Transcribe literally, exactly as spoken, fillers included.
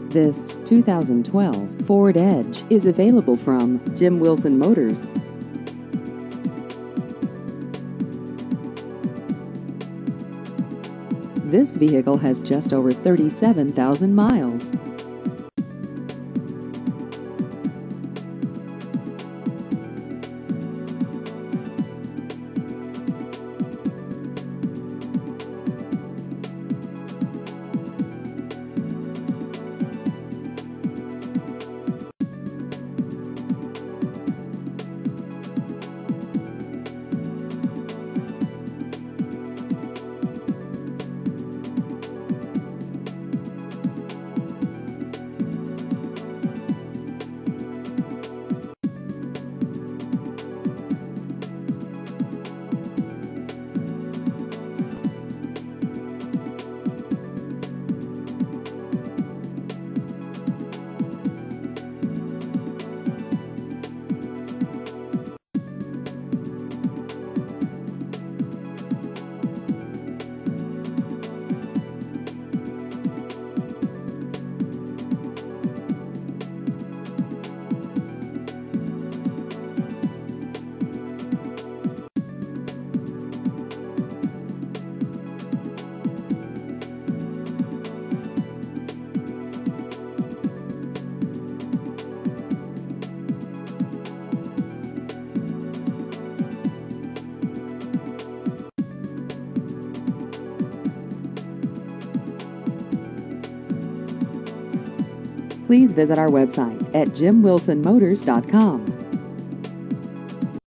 This two thousand twelve Ford Edge is available from Jim Wilson Motors. This vehicle has just over thirty-seven thousand miles. Please visit our website at jim wilson motors dot com.